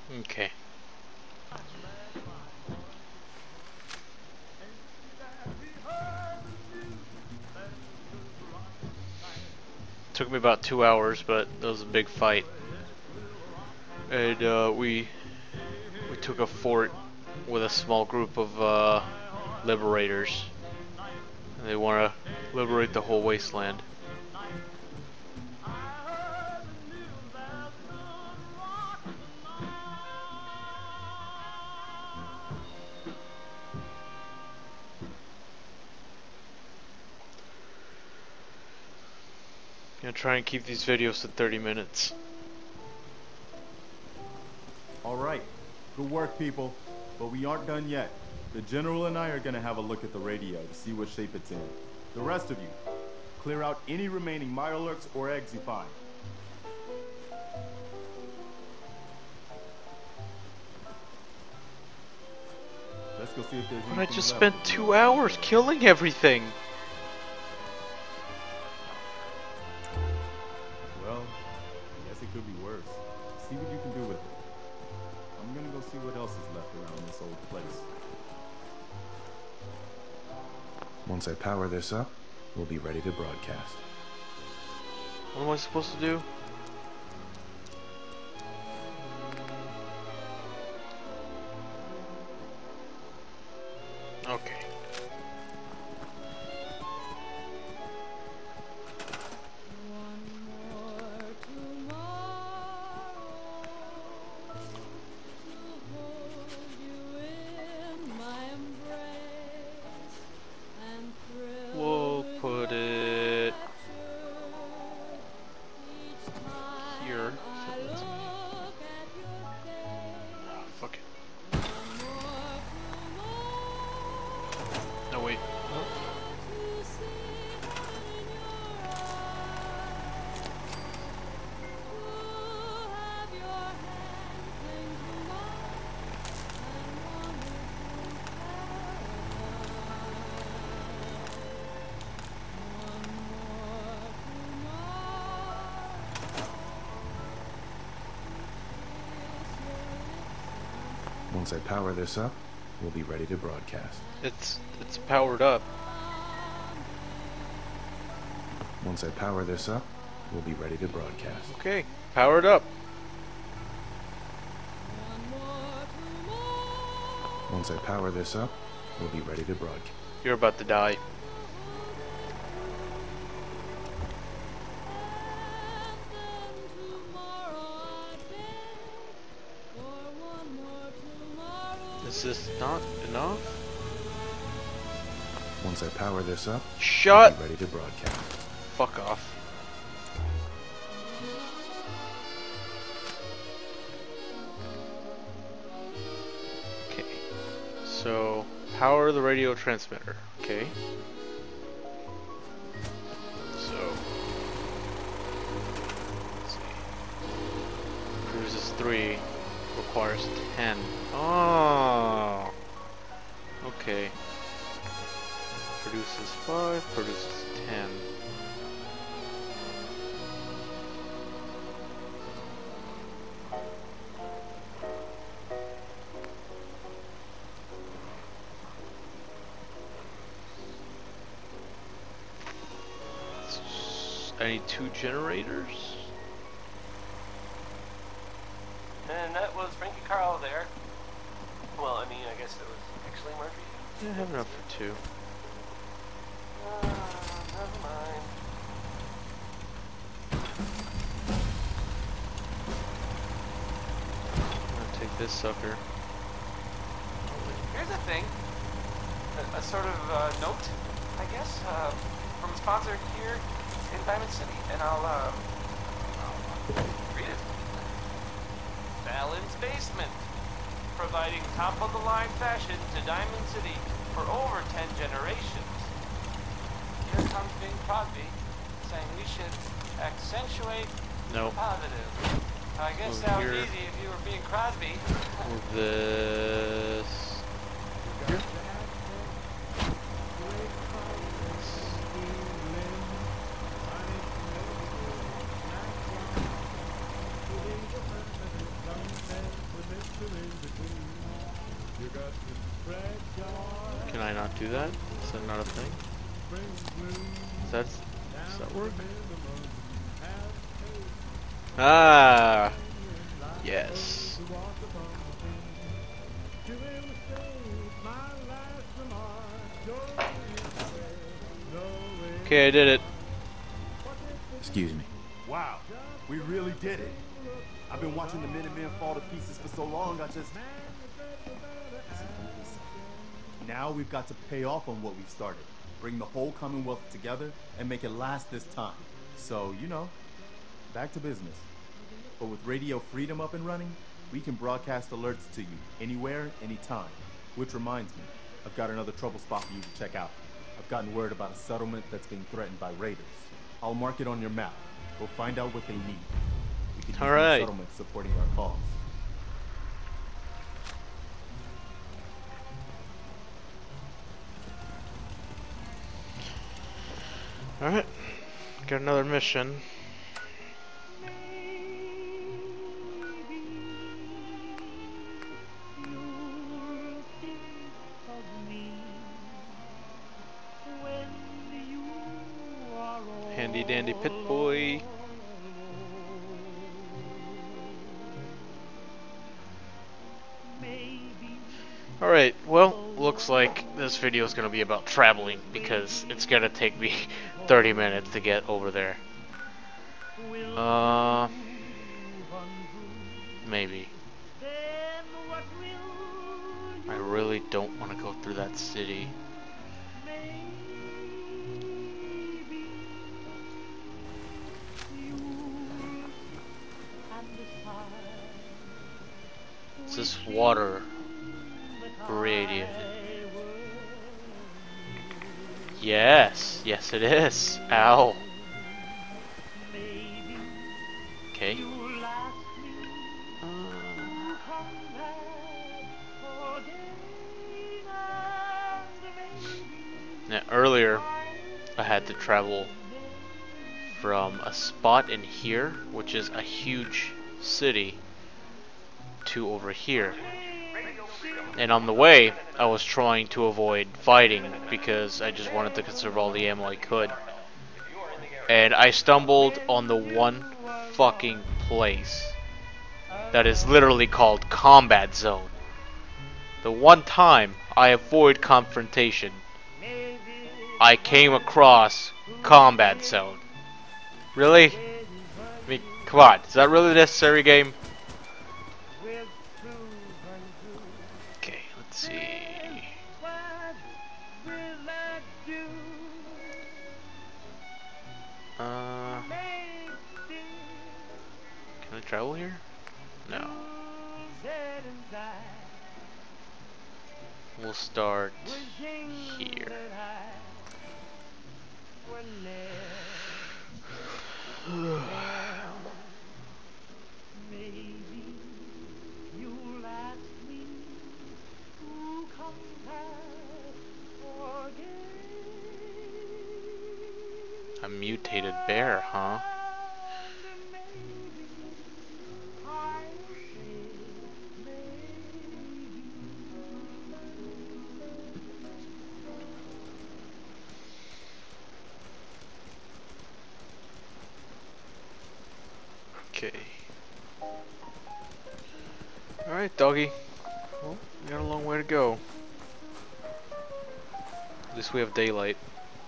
Okay. Took me about 2 hours, but that was a big fight. And we took a fort with a small group of liberators. And they want to liberate the whole wasteland. Gonna try and keep these videos to 30 minutes. All right, good work, people. But we aren't done yet. The General and I are gonna have a look at the radio to see what shape it's in. The rest of you, clear out any remaining Mirelurks or eggs you find. Let's go see if there's anything But I just left. spent 2 hours killing everything. Well, I guess it could be worse. See what you can do with it. I'm gonna go see what else is left around this old place. Once I power this up, we'll be ready to broadcast. What am I supposed to do? Okay. We'll put it here. Oh, fuck it. No, wait. Once I power this up, we'll be ready to broadcast. It's powered up. Once I power this up, we'll be ready to broadcast. Okay, powered up. Once I power this up, we'll be ready to broadcast. You're about to die. Is this not enough? Once I power this up, Shut! we'll be ready to broadcast. Fuck off. Okay. So, power the radio transmitter. Okay. So, let's see. Produces 3, requires 10. Oh! Okay. Produces 5, produces 10. I need 2 generators. And that was Frankie Carl there. Well, I mean, I guess it was actually Murphy. Yeah, I have enough for 2. Never mind. I'm gonna take this sucker. Here's a thing. A sort of note, I guess, from a sponsor here in Diamond City. And I'll read it. Fallon's Basement. Providing top-of-the-line fashion to Diamond City for over 10 generations. Here comes Bing Crosby saying we should accentuate Nope. the positive. I guess Over that was here. easy if you were being Crosby. Move this. Here. Can I not do that? Is that not a thing? Does that work? Ah, yes. Okay, I did it. Excuse me. Wow, we really did it. I've been watching the Minutemen fall to pieces for so long, I just... Now we've got to pay off on what we've started. Bring the whole Commonwealth together and make it last this time. So, you know, back to business. But with Radio Freedom up and running, we can broadcast alerts to you anywhere, anytime. Which reminds me, I've got another trouble spot for you to check out. I've gotten word about a settlement that's being threatened by raiders. I'll mark it on your map. Go find out what they need. We can use Alright. settlements supporting our cause. Alright, got another mission. Handy dandy pit boy. Alright, well, looks like this video is going to be about traveling because it's going to take me 30 minutes to get over there. Maybe. I really don't want to go through that city. Is this water radiated? Yes, yes it is. Ow. Okay. Now earlier I had to travel from a spot in here, which is a huge city, to over here. And on the way, I was trying to avoid fighting because I just wanted to conserve all the ammo I could. And I stumbled on the one fucking place that is literally called Combat Zone. The one time I avoid confrontation, I came across Combat Zone. Really? I mean, come on, is that really necessary, game? Okay, let's see. Can I travel here? No. We'll start here. A mutated bear, huh? Okay. Alright, doggy. Well, we got a long way to go. At least we have daylight.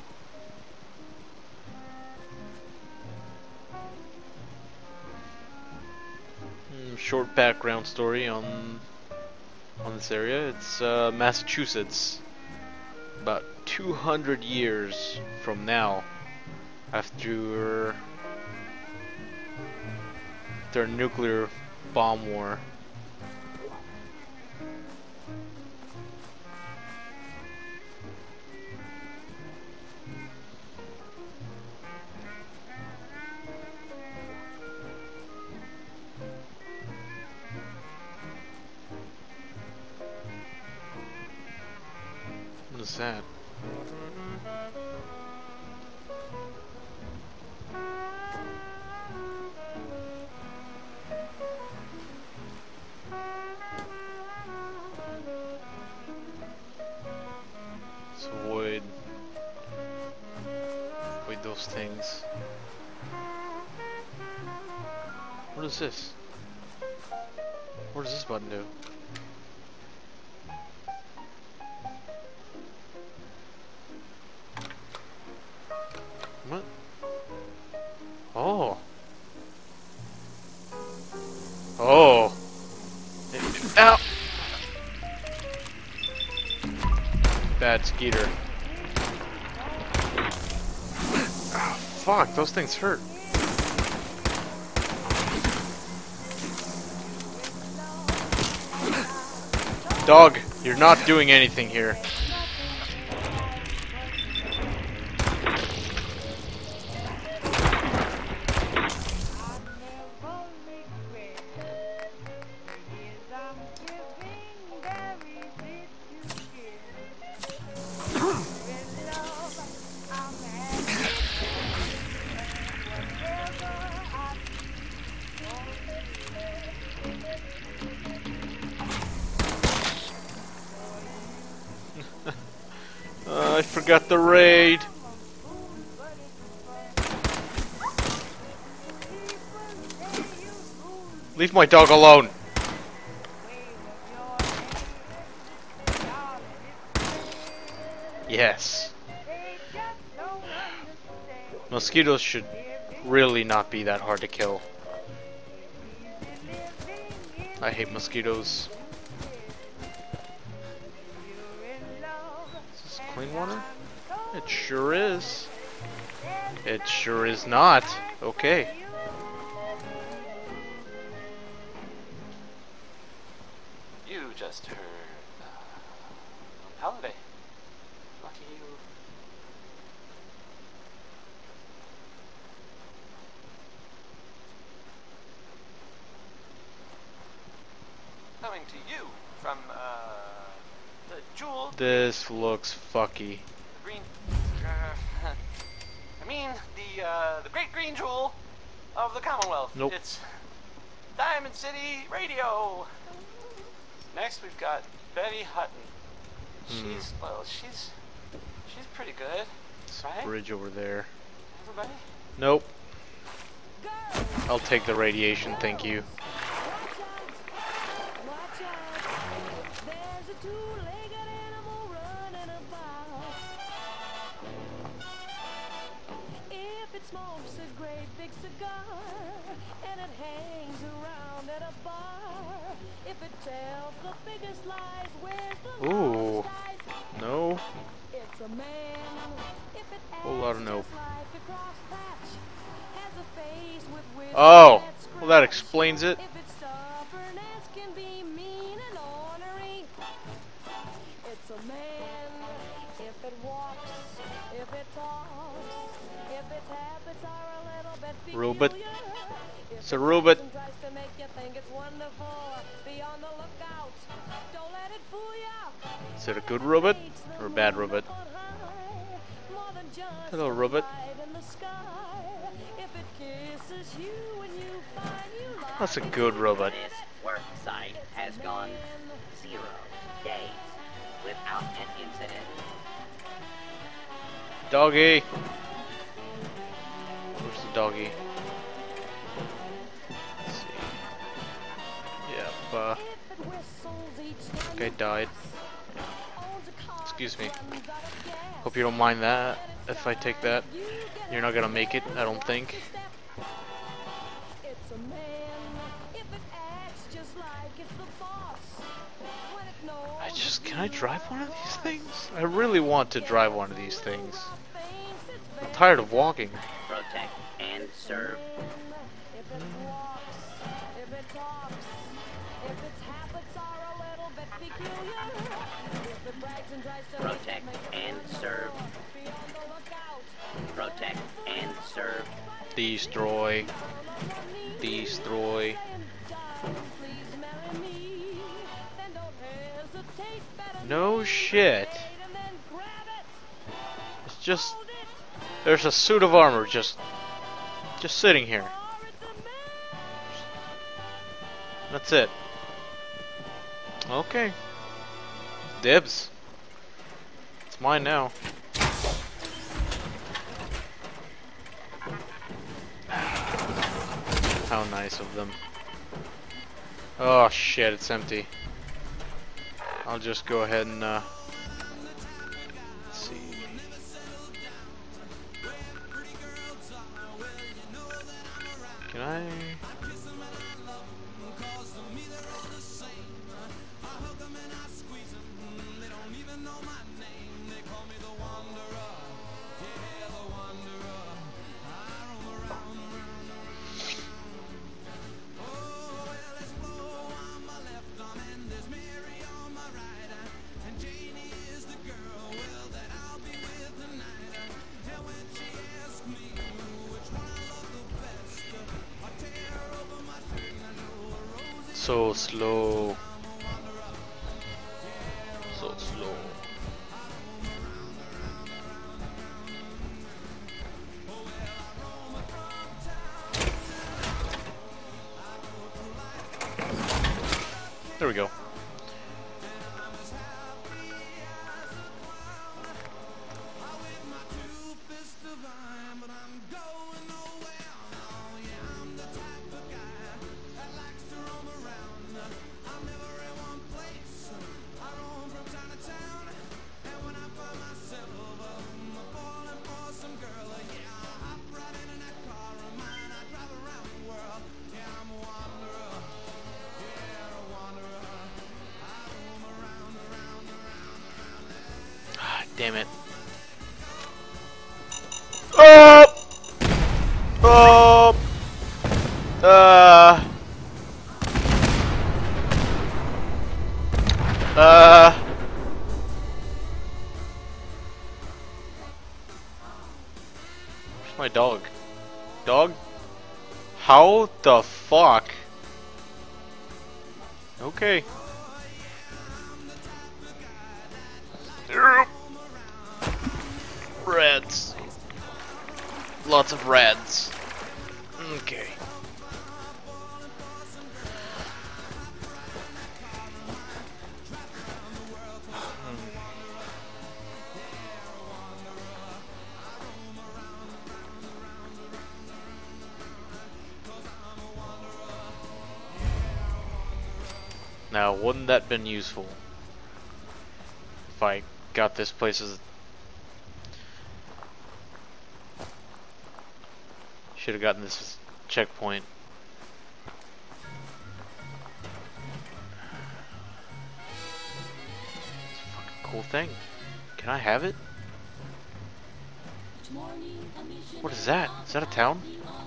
Short background story on this area. It's Massachusetts. About 200 years from now, after their nuclear bomb war. What is that? What is this? What does this button do? What? Oh. Oh. Ow! Bad skeeter. Ah, fuck, those things hurt. Dog, you're not doing anything here. I forgot the raid. Leave my dog alone. Yes. Mosquitoes should really not be that hard to kill. I hate mosquitoes. Is this clean water? It sure is. It sure is not. Okay. You just heard holiday. Lucky you. Coming to you from the jewel. This looks fucky. Green. I mean the great green jewel of the Commonwealth. Nope. It's Diamond City Radio. Next we've got Betty Hutton. She's pretty good, right? Bridge over there. Everybody? Nope. I'll take the radiation, thank you. Ooh. No. Whole lot of nope. Oh. Well, that explains it. Robot. It's a robot. Is it a good robot or a bad robot? Hello, robot. That's a good robot. This work site has gone 0 days without an incident. Doggy. Where's the doggy? Let's see. Yep. Guy died. Excuse me. Hope you don't mind that. If I take that, you're not gonna make it. I don't think. Can I drive one of these things? I really want to drive one of these things. I'm tired of walking. Protect and serve. Protect and serve. Protect and serve. Destroy. Destroy. No shit. It's just... There's a suit of armor just sitting here. That's it. Okay. Dibs. It's mine now. How nice of them. Oh shit, it's empty. I'll just go ahead and let's see. Can I? So slow. So slow. There we go. Damn it. Oh! Oh! Where's my dog? Dog? How the fuck? Okay. Reds. Lots of reds. Okay. Now, wouldn't that been useful if I got this place as should have gotten this as checkpoint. It's a fucking cool thing. Can I have it? What is that? Is that a town?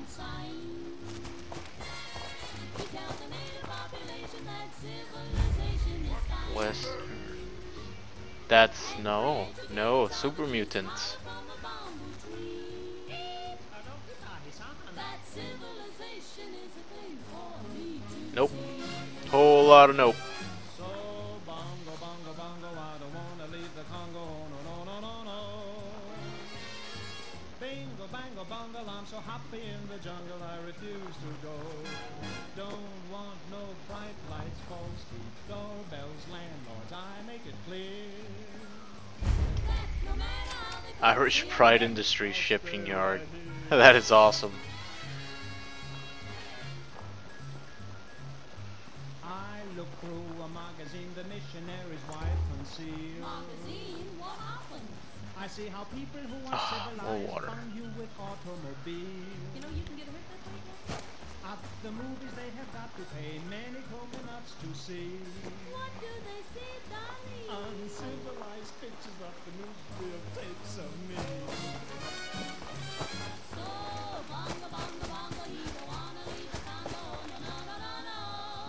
West. That's no super mutants. Nope. Whole lot of nope. Bingo, bango, bungle, I'm so happy in the jungle I refuse to go. Don't want no bright lights, false teeth, doorbells, landlords, I make it clear. Irish Pride Industries shipping yard. That is awesome. I look through a magazine, the missionary's wife concealed. Magazine? What happened? I see how people who are civilized water. find you with automobiles. You know you can get hurt that way. At the movies they have got to pay many coconuts to see. What do they see, darling? Uncivilized pictures of the newsreel takes of me. So, bongo, bongo, bongo, he don't wanna leave the Congo, no, no, no, no, no.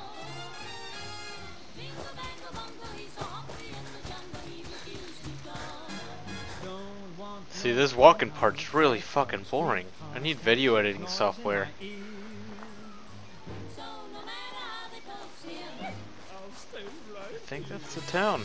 Bingo, bango, bongo, he's so happy in the jungle, he refused to go. Don't want See, this walking part's really fucking boring. I need video editing software. So, no matter how they coax him, I'll stay right. I think that's the town.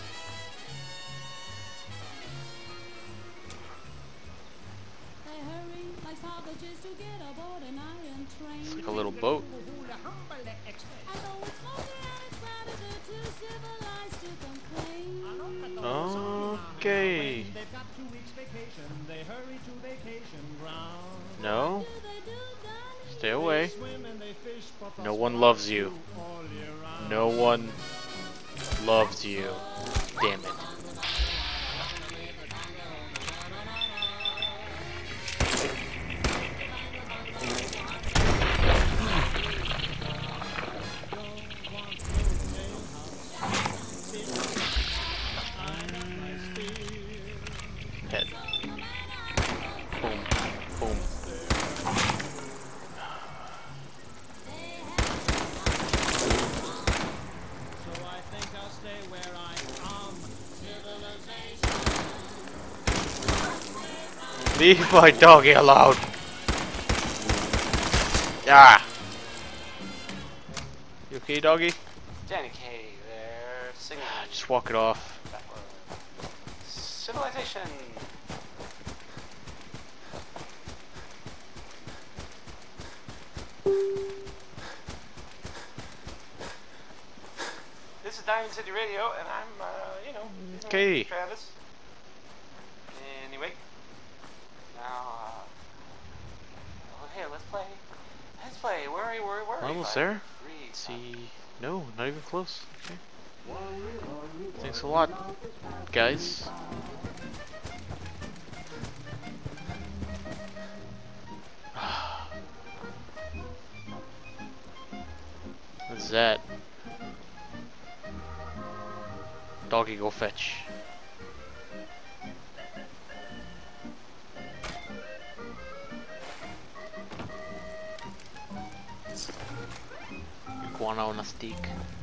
they hurry like savages to get aboard an iron train. It's like a little boat. And though it's smoky and it's crowded, they're too civilized to complain. Okay. They've got 2 weeks vacation. They hurry to vacation ground. No. Do they do, darling? Stay away. Swim and they fish No one loves you. No one loves you. Damn it. Head. Boom. Boom. Leave my doggy alone. Ah. You okay, doggy? Danny Kaye there, singing. Just walk it off. Backward. Civilization. This is Diamond City Radio, and I'm, Okay. Travis. Anyway, now, here, let's play. Let's play. Where are we? Almost there. Let's see. No, not even close. Okay. Thanks a lot, guys. What's that? Doggy, go fetch. Iguana on a stick.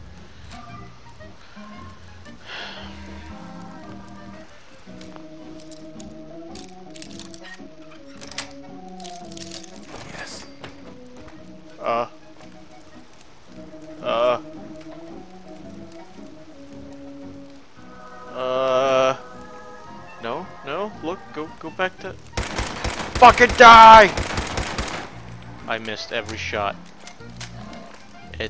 Yes. No, look, go back to... Fucking die! I missed every shot. It...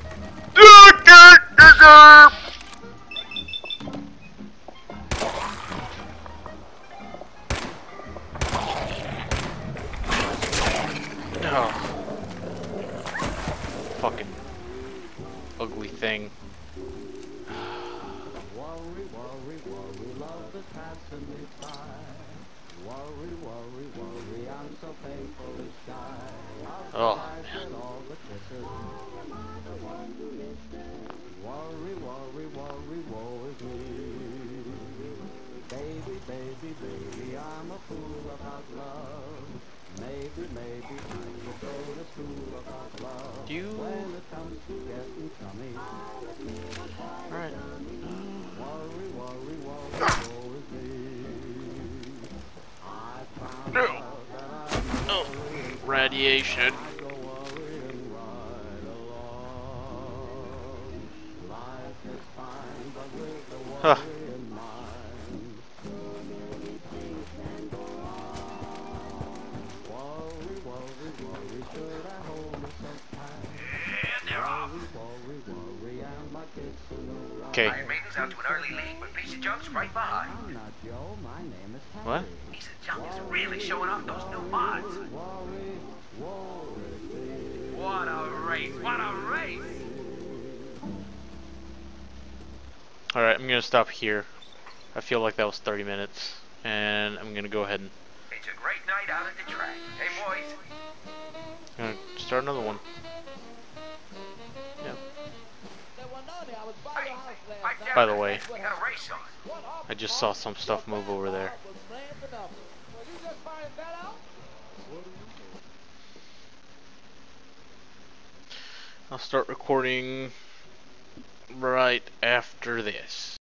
No. Fucking ugly thing. Worry, worry, worry, love is passing me by. Worry, worry, worry, I'm so painfully shy. Oh, man. All the kisses. Worry, worry, worry, woe is me. Baby, baby, baby, I'm a fool about love. Maybe, maybe I should go to school about love. You... When it comes to getting chummy. Alright. Worry, worry, worry, woe is me. I found out that I'm Oh, radiation. I go worrying right along. Life is fine, but with the Huh. worry in mind. Worry, worry, worry, should I hold me so tight? Worry, worry, worry, and my kids will know. Okay. Iron Maiden's out to an early lead, but Piece of Junk's right behind. I'm not Joe, my name is Harry. What? Piece of Junk is really showing off those new mods. Worry, worry, What a race! What a race! Alright, I'm gonna stop here. I feel like that was 30 minutes. And I'm gonna go ahead and... It's a great night out at the track. Hey, boys. I'm gonna start another one. Yeah. Hey, right down By the there. way, We got a race on. I just saw some stuff move over there. I'll start recording right after this.